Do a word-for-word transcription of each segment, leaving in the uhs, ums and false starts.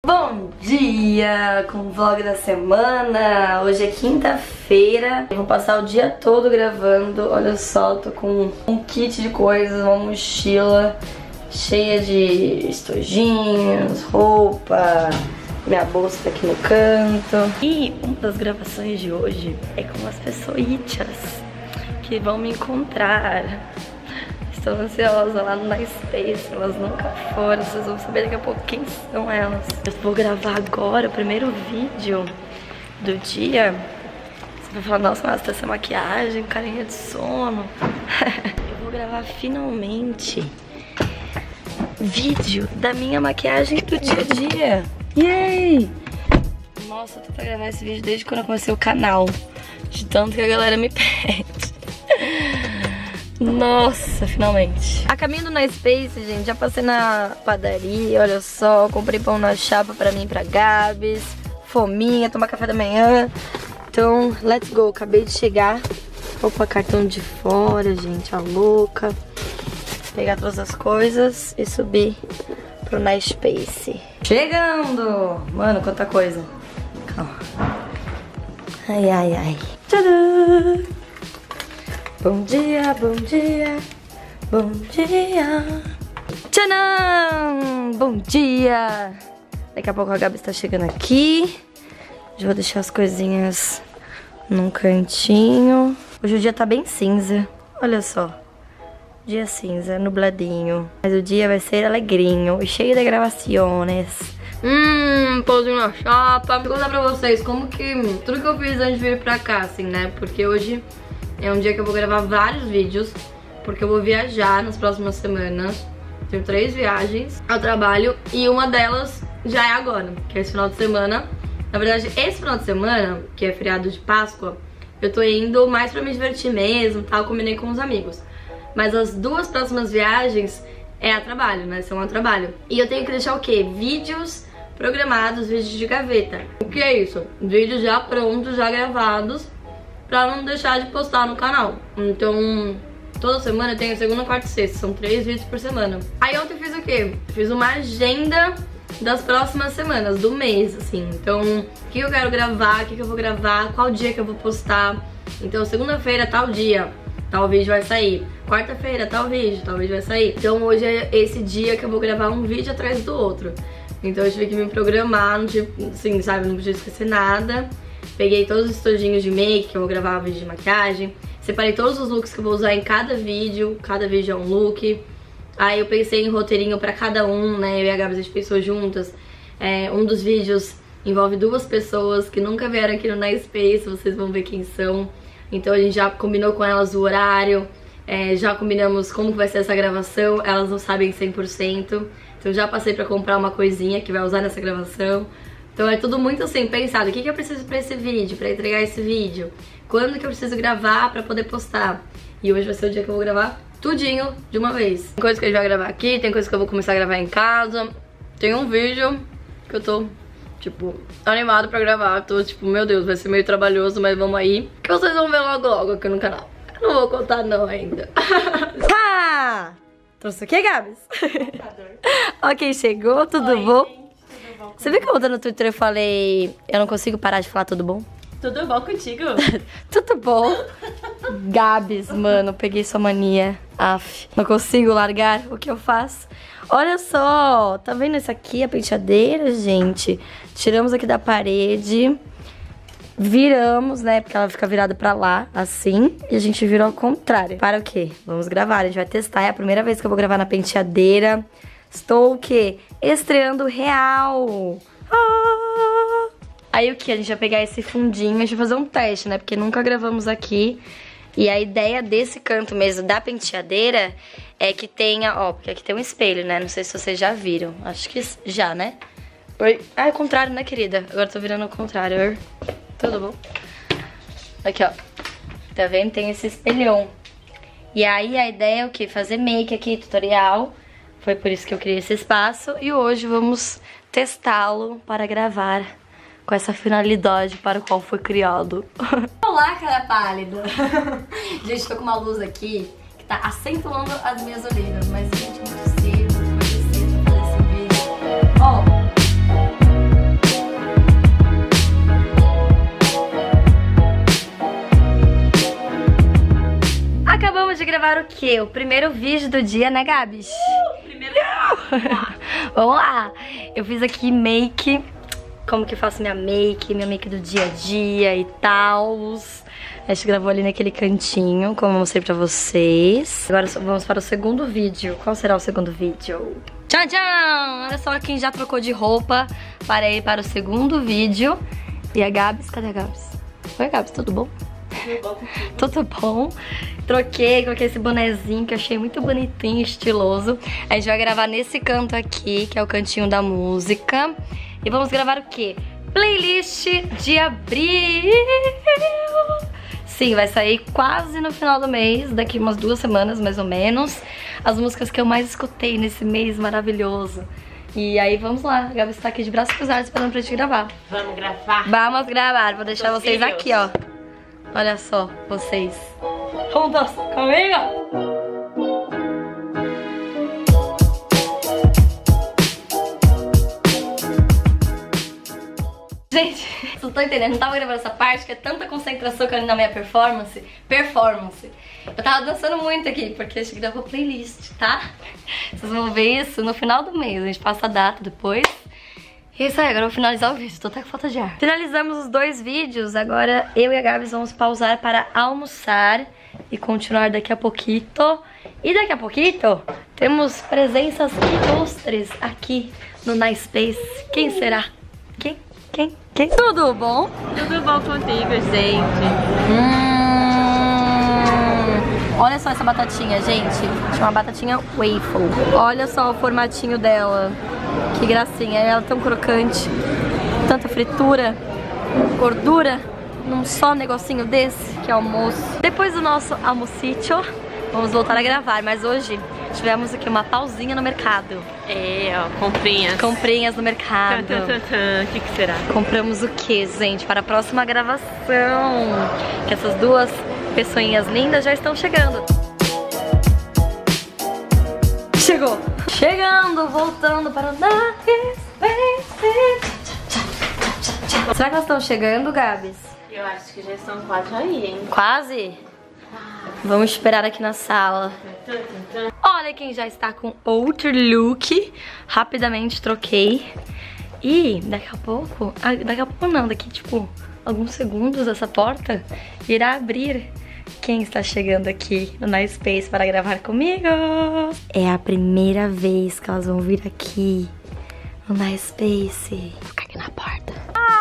Bom dia com o vlog da semana. Hoje é quinta-feira. Eu vou passar o dia todo gravando. Olha só, tô com um kit de coisas, uma mochila cheia de estojinhos, roupa, minha bolsa tá aqui no canto. E uma das gravações de hoje é com as pessoas que vão me encontrar. Estou ansiosa lá no MySpace, elas nunca foram, vocês vão saber daqui a pouco quem são elas. Eu vou gravar agora o primeiro vídeo do dia. Você vai falar, nossa, mas tá essa maquiagem, carinha de sono. Eu vou gravar finalmente vídeo da minha maquiagem do dia a dia. Yay! Nossa, eu tô pra gravar esse vídeo desde quando eu comecei o canal, de tanto que a galera me pede. Nossa, finalmente. A caminho do MySpace, gente, já passei na padaria, olha só, comprei pão na chapa pra mim e pra Gabs, fominha, tomar café da manhã. Então, let's go, acabei de chegar. Vou pôr cartão de fora, gente, a louca. Pegar todas as coisas e subir pro MySpace. Chegando! Mano, quanta coisa. Calma. Ai, ai, ai. Tcharam! Bom dia, bom dia, bom dia. Tcharam! Bom dia! Daqui a pouco a Gabi está chegando aqui. Já vou deixar as coisinhas num cantinho. Hoje o dia tá bem cinza. Olha só. Dia cinza, nubladinho. Mas o dia vai ser alegrinho e cheio de gravações. Hum, pãozinho na chapa. Vou contar pra vocês como que... Tudo que eu fiz antes de vir pra cá, assim, né? Porque hoje... é um dia que eu vou gravar vários vídeos, porque eu vou viajar nas próximas semanas. Tenho três viagens ao trabalho e uma delas já é agora, que é esse final de semana. Na verdade, esse final de semana, que é feriado de Páscoa, eu tô indo mais pra me divertir mesmo, tal, combinei com os amigos. Mas as duas próximas viagens é a trabalho, né? São a trabalho. E eu tenho que deixar o quê? Vídeos programados, vídeos de gaveta. O que é isso? Vídeos já prontos, já gravados, pra não deixar de postar no canal. Então, toda semana eu tenho segunda, quarta e sexta. São três vídeos por semana. Aí ontem eu fiz o quê? Fiz uma agenda das próximas semanas, do mês, assim. Então, o que eu quero gravar, o que eu vou gravar, qual dia que eu vou postar. Então, segunda-feira, tal dia, tal vídeo vai sair. Quarta-feira, tal vídeo, tal vídeo vai sair. Então, hoje é esse dia que eu vou gravar um vídeo atrás do outro. Então, eu tive que me programar, não tive, assim, sabe, não podia esquecer nada. Peguei todos os estojinhos de make, que eu vou gravar vídeo de maquiagem. Separei todos os looks que eu vou usar em cada vídeo. Cada vídeo é um look. Aí eu pensei em roteirinho pra cada um, né? Eu e a Gabi, a gente pensou juntas. É, um dos vídeos envolve duas pessoas que nunca vieram aqui no MySpace. Vocês vão ver quem são. Então a gente já combinou com elas o horário. É, já combinamos como vai ser essa gravação. Elas não sabem cem por cento. Então já passei pra comprar uma coisinha que vai usar nessa gravação. Então é tudo muito assim, pensado. O que, que eu preciso pra esse vídeo, pra entregar esse vídeo? Quando que eu preciso gravar pra poder postar? E hoje vai ser o dia que eu vou gravar tudinho de uma vez. Tem coisa que a gente vai gravar aqui, tem coisa que eu vou começar a gravar em casa. Tem um vídeo que eu tô, tipo, animado pra gravar. Tô tipo, meu Deus, vai ser meio trabalhoso, mas vamos aí. Que vocês vão ver logo logo aqui no canal. Eu não vou contar não ainda. Ah! Trouxe o que, Gabs? Ok, chegou, tudo Oi, bom? Gente. Você viu que ontem no Twitter eu falei, eu não consigo parar de falar tudo bom? Tudo bom contigo? Tudo bom. Gabs, mano, peguei sua mania. Aff, não consigo largar o que eu faço. Olha só, tá vendo essa aqui, a penteadeira, gente? Tiramos aqui da parede, viramos, né, porque ela fica virada pra lá, assim. E a gente virou ao contrário. Para o quê? Vamos gravar, a gente vai testar. É a primeira vez que eu vou gravar na penteadeira. Estou o quê? Estreando real. Ah! Aí o que? A gente vai pegar esse fundinho, a gente vai fazer um teste, né? Porque nunca gravamos aqui. E a ideia desse canto mesmo da penteadeira é que tenha, ó, porque aqui tem um espelho, né? Não sei se vocês já viram. Acho que já, né? Oi. Ah, é o contrário, né, querida? Agora eu tô virando o contrário. Tudo bom? Aqui, ó. Tá vendo? Tem esse espelhão. E aí a ideia é o quê? Fazer make aqui, tutorial. Foi por isso que eu criei esse espaço. E hoje vamos testá-lo para gravar com essa finalidade para o qual foi criado. Olá, cara pálida. Gente, tô com uma luz aqui que tá acentuando as minhas orelhas. Mas, gente, é muito cedo, foi cedo fazer esse vídeo. Ó, gravar o quê? O primeiro vídeo do dia, né, Gabs? Uh, primeiro Vamos lá. Eu fiz aqui make, como que eu faço minha make, minha make do dia a dia e tal. A gente gravou ali naquele cantinho, como eu mostrei pra vocês. Agora vamos para o segundo vídeo. Qual será o segundo vídeo? Tchau, tchau! Olha só quem já trocou de roupa para ir para o segundo vídeo. E a Gabs, cadê a Gabs? Oi, Gabs, tudo bom? Tudo bom? Troquei, coloquei esse bonezinho que eu achei muito bonitinho, estiloso. A gente vai gravar nesse canto aqui, que é o cantinho da música. E vamos gravar o quê? Playlist de abril! Sim, vai sair quase no final do mês, daqui umas duas semanas mais ou menos. As músicas que eu mais escutei nesse mês maravilhoso. E aí vamos lá, a Gabi está aqui de braços cruzados esperando pra gente gravar. Vamos gravar. Vamos gravar, vou deixar Os vocês vídeos. aqui, ó. Olha só, vocês. Juntos comigo! Gente, vocês não tô entendendo, não tava gravando essa parte, que é tanta concentração que eu na minha performance. Performance. Eu tava dançando muito aqui, porque a gente gravou playlist, tá? Vocês vão ver isso no final do mês, a gente passa a data depois. E é isso aí, agora eu vou finalizar o vídeo, tô até com falta de ar. Finalizamos os dois vídeos, agora eu e a Gabs vamos pausar para almoçar e continuar daqui a pouquinho. E daqui a pouquinho temos presenças ilustres aqui no Nice Space. Quem será? Quem? Quem? Quem? Tudo bom? Tudo bom contigo, gente? Hum, olha só essa batatinha, gente. Chama batatinha waffle. Olha só o formatinho dela. Que gracinha. Ela é tão crocante. Tanta fritura. Gordura. Num só negocinho desse, que é almoço. Depois do nosso almocito, vamos voltar a gravar. Mas hoje tivemos aqui uma pausinha no mercado. É, ó, comprinhas. Comprinhas no mercado. O que que será? Compramos o que, gente? Para a próxima gravação. Que essas duas pessoinhas lindas já estão chegando. Chegou. Chegando, voltando para o Nice Space. Será que elas estão chegando, Gabs? Eu acho que já estão quase aí, hein? Quase? Vamos esperar aqui na sala. Olha quem já está com outro look. Rapidamente troquei. E daqui a pouco, ah, daqui a pouco não, daqui tipo alguns segundos essa porta irá abrir. Quem está chegando aqui no Nice Space para gravar comigo? É a primeira vez que elas vão vir aqui no Nice Space. Vou ficar aqui na porta.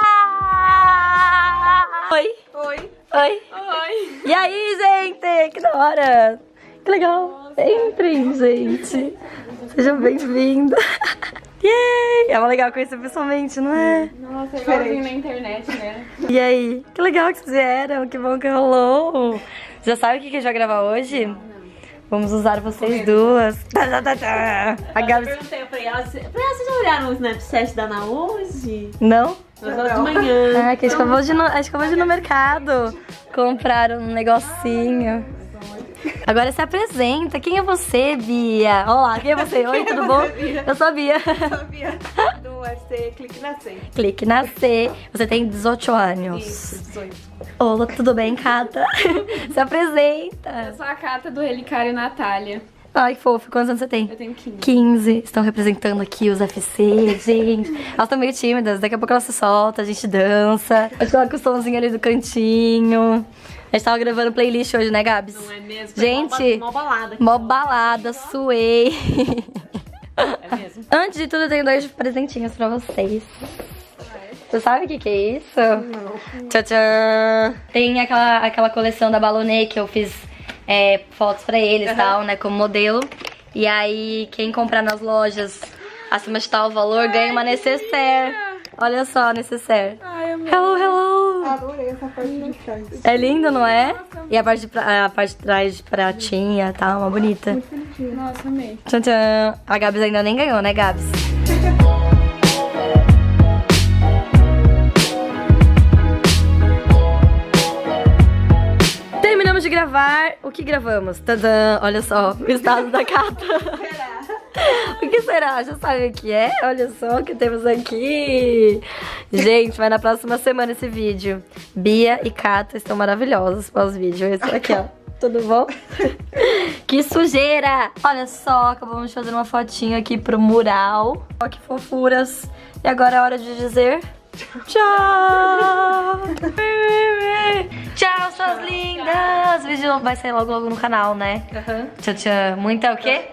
Ah! Oi. Oi. Oi. Oi. E aí, gente? Que da hora. Que legal. Entrem, gente. Sejam bem-vindos. Yay! É uma legal conhecer pessoalmente, não é? Nossa, é igualzinho na internet, né? E aí? Que legal que vocês vieram. Que bom que rolou. Já sabe o que a gente vai gravar hoje? Não, não. Vamos usar vocês duas. A Gabi... Eu perguntei pra elas, vocês já olharam o Snapchat da Ana hoje? Não? Nós horas de manhã. Ah, que a gente acabou de ir no, a gente acabou de ir no mercado comprar um negocinho. Agora se apresenta. Quem é você, Bia? Olá, quem é você? Oi, tudo bom? Eu sou a Bia. Eu sou a Bia do U F C Clique na C. Clique na C. Você tem dezoito anos. Isso, dezoito. Olá, tudo bem, Cata? Se apresenta. Eu sou a Cata do Relicário Natália. Ai, que fofo. Quantos anos você tem? Eu tenho quinze. quinze. Estão representando aqui os U F C, gente. Elas estão meio tímidas. Daqui a pouco elas se soltam, a gente dança. A gente coloca o somzinho ali do cantinho. A gente tava gravando playlist hoje, né, Gabs? Não é mesmo? Gente, mó balada. aqui. mó balada, suei. É mesmo? Antes de tudo, eu tenho dois presentinhos pra vocês. Você sabe o que que é isso? Não. Tchau, tchau. Tem aquela, aquela coleção da Balonê que eu fiz é, fotos pra eles e uhum. tal, né, como modelo. E aí, quem comprar nas lojas acima de tal valor, ai, ganha uma necessaire. Olha só, necessaire. Ai, amei. Hello, hello. Adorei essa parte de trás. É lindo, não é? E a parte de, pra, a parte de trás de pratinha, tá? Uma bonita. Muito bonitinho. Nossa, amei. Tchan, tchan. A Gabs ainda nem ganhou, né, Gabs? Terminamos de gravar. O que gravamos? Tadã! Olha só, o estado da Cata. O que será? Já sabe o que é? Olha só o que temos aqui. Gente, vai na próxima semana esse vídeo. Bia e Cata estão maravilhosas pós-vídeo. Esse aqui, ó. Tudo bom? Que sujeira! Olha só, acabamos de fazer uma fotinha aqui pro mural. Ó que fofuras. E agora é hora de dizer tchau! Tchau, suas lindas! O vídeo vai sair logo logo no canal, né? Uhum. Tchau, tchau. Muito é o quê?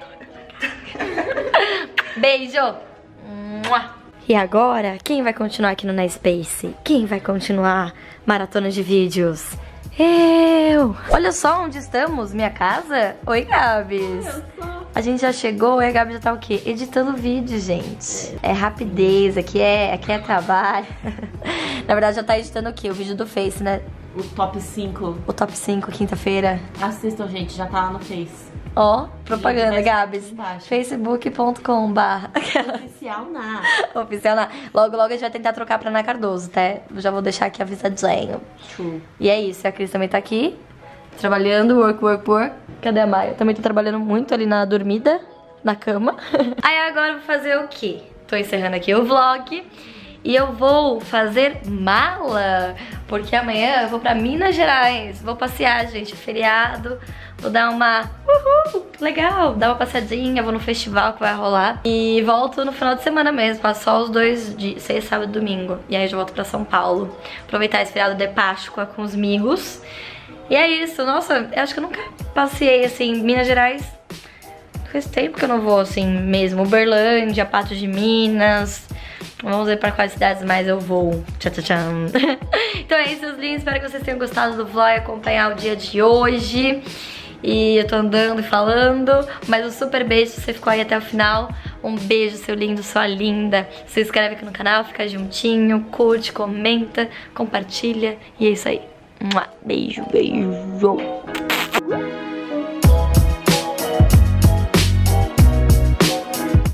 Beijo! E agora, quem vai continuar aqui no Nyspace? Quem vai continuar maratona de vídeos? Eu! Olha só onde estamos, minha casa. Oi, Gabs. A gente já chegou e a Gabi já tá o quê? Editando vídeo, gente. É rapidez, aqui é, aqui é trabalho. Na verdade, já tá editando o quê? O vídeo do Face, né? O top cinco. O top cinco, quinta-feira. Assistam, gente, já tá lá no Face. Ó, propaganda, Gente, Gabs. embaixo. facebook ponto com barra Oficial na. Oficial na. Logo, logo a gente vai tentar trocar pra Ana Cardoso, tá? Eu já vou deixar aqui avisadinho. True. E é isso, a Cris também tá aqui, trabalhando, work, work, work. Cadê a Maia? Também tô trabalhando muito ali na dormida, na cama. Aí agora eu vou fazer o quê? Tô encerrando aqui o vlog. E eu vou fazer mala, porque amanhã eu vou pra Minas Gerais. Vou passear, gente, feriado. Vou dar uma... Uhul, legal, dar uma passeadinha, vou no festival que vai rolar. E volto no final de semana mesmo, passo só os dois dias, sexta, sábado e domingo. E aí eu já volto pra São Paulo. Aproveitar esse feriado de Páscoa com os amigos. E é isso, nossa, eu acho que eu nunca passei assim, em Minas Gerais. Faz tempo que eu não vou assim mesmo. Uberlândia, Patos de Minas... Vamos ver para quais cidades mais eu vou. Tchau, tchau, tchau. Então é isso, meus lindos. Espero que vocês tenham gostado do vlog, acompanhar o dia de hoje. E eu tô andando e falando. Mas um super beijo se você ficou aí até o final. Um beijo, seu lindo, sua linda. Se inscreve aqui no canal, fica juntinho. Curte, comenta, compartilha. E é isso aí. Beijo, beijo.